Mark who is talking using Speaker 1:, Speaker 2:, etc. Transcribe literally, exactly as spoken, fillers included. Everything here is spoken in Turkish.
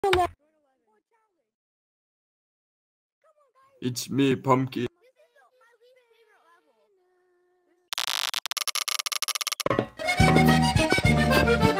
Speaker 1: It's me, Pumpkin.
Speaker 2: This is my favorite level.